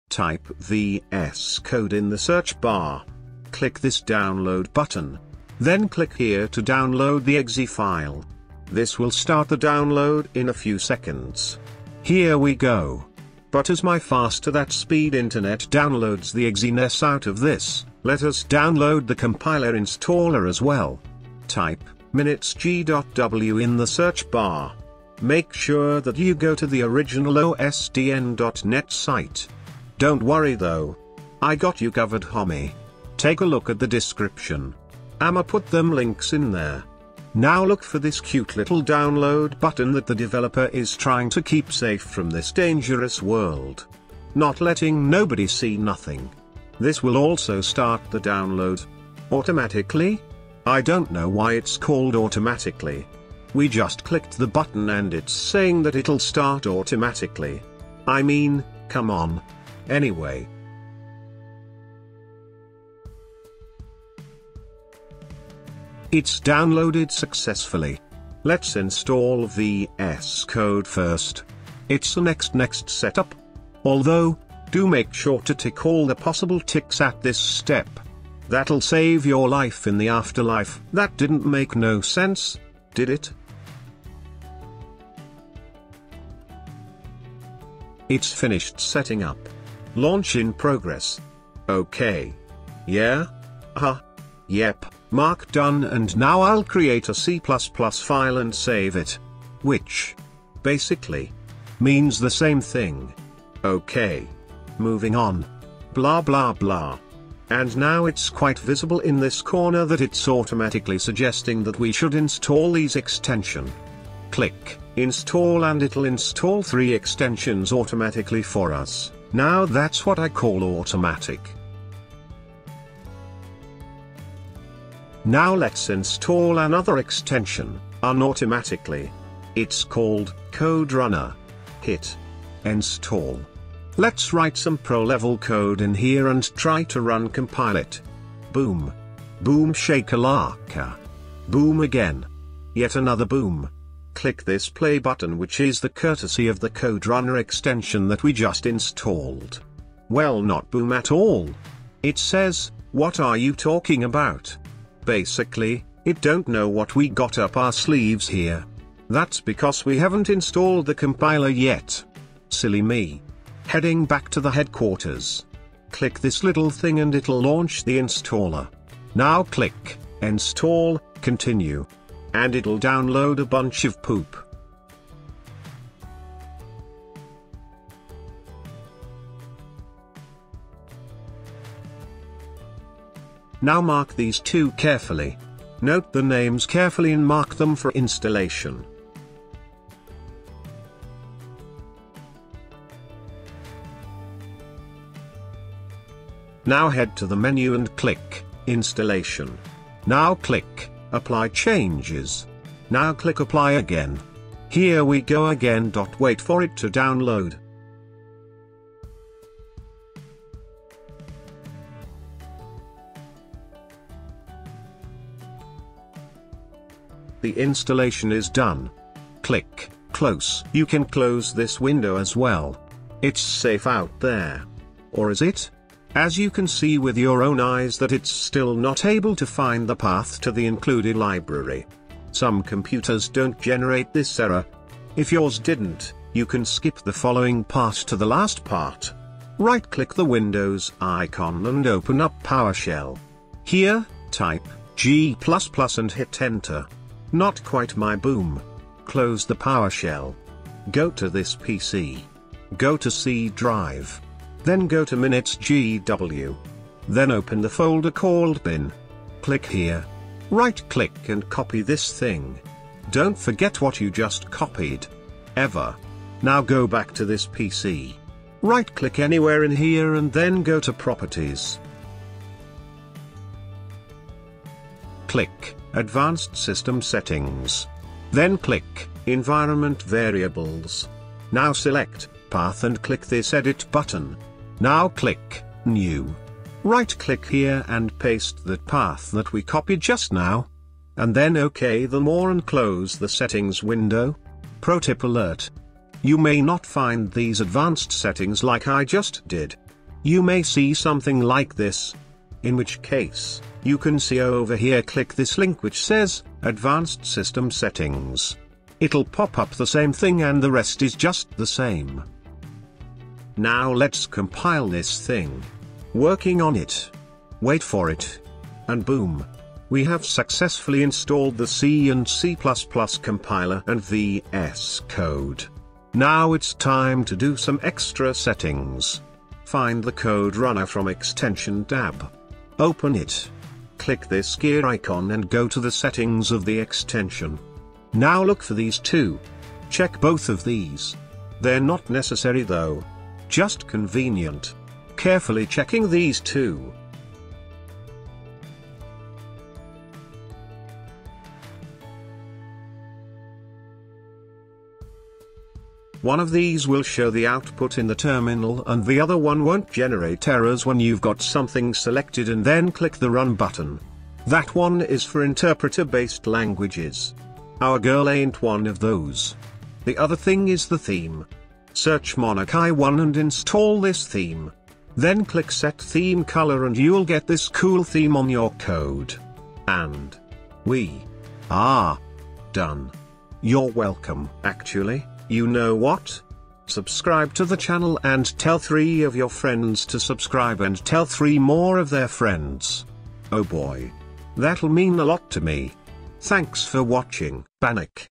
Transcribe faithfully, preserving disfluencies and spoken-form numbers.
type V S Code in the search bar. Click this download button. Then click here to download the exe file. This will start the download in a few seconds. Here we go. But as my faster that speed internet downloads the exeness out of this, let us download the compiler installer as well. Type minitsg.w in the search bar. Make sure that you go to the original O S D N dot net site. Don't worry though. I got you covered, homie. Take a look at the description. I'ma put them links in there. Now look for this cute little download button that the developer is trying to keep safe from this dangerous world. Not letting nobody see nothing. This will also start the download. Automatically? I don't know why it's called automatically. We just clicked the button and it's saying that it'll start automatically. I mean, come on. Anyway. It's downloaded successfully. Let's install V S Code first. It's a next next setup. Although, do make sure to tick all the possible ticks at this step. That'll save your life in the afterlife. That didn't make no sense, did it? It's finished setting up. Launch in progress. Okay. Yeah? Uh-huh. Yep. Mark done, and now I'll create a C plus plus file and save it. Which, basically, means the same thing. Okay. Moving on. Blah blah blah. And now it's quite visible in this corner that it's automatically suggesting that we should install these extensions. Click install and it'll install three extensions automatically for us. Now that's what I call automatic. Now let's install another extension, unautomatically. It's called Code Runner. Hit install. Let's write some pro-level code in here and try to run compile it. Boom. Boom shakalaka. Boom again. Yet another boom. Click this play button, which is the courtesy of the Code Runner extension that we just installed. Well, not boom at all. It says, "What are you talking about?" Basically, it don't know what we got up our sleeves here. That's because we haven't installed the compiler yet. Silly me. Heading back to the headquarters. Click this little thing and it'll launch the installer. Now click install, continue. And it'll download a bunch of poop. Now mark these two carefully. Note the names carefully and mark them for installation. Now head to the menu and click Installation. Now click Apply Changes. Now click Apply again. Here we go again. Wait for it to download. The installation is done. Click Close. You can close this window as well. It's safe out there. Or is it? As you can see with your own eyes that it's still not able to find the path to the included library. Some computers don't generate this error. If yours didn't, you can skip the following part to the last part. Right-click the Windows icon and open up PowerShell. Here, type G plus plus and hit enter. Not quite my boom. Close the PowerShell. Go to this P C. Go to C drive. Then go to minitsgw. Then open the folder called bin. Click here. Right-click and copy this thing. Don't forget what you just copied. Ever. Now go back to this P C. Right-click anywhere in here and then go to Properties. Click Advanced System Settings. Then click Environment Variables. Now select Path and click this Edit button. Now click New. Right-click here and paste that path that we copied just now. And then OK the more and close the settings window. Pro tip alert. You may not find these advanced settings like I just did. you may see something like this. In which case, you can see over here, click this link which says, Advanced System Settings. It'll pop up the same thing and the rest is just the same. Now let's compile this thing. Working on it. Wait for it. And boom. We have successfully installed the C and C plus plus compiler and V S Code. Now it's time to do some extra settings. Find the code runner from Extension tab. Open it. Click this gear icon and go to the settings of the extension. Now look for these two. Check both of these. They're not necessary though. Just convenient. Carefully checking these two. One of these will show the output in the terminal and the other one won't generate errors when you've got something selected and then click the Run button. That one is for interpreter-based languages. Our girl ain't one of those. The other thing is the theme. Search Monakai one and install this theme. Then click Set Theme Color and you'll get this cool theme on your code. And we are done. You're welcome. Actually, you know what? Subscribe to the channel and tell three of your friends to subscribe and tell three more of their friends. Oh boy. That'll mean a lot to me. Thanks for watching. Panic.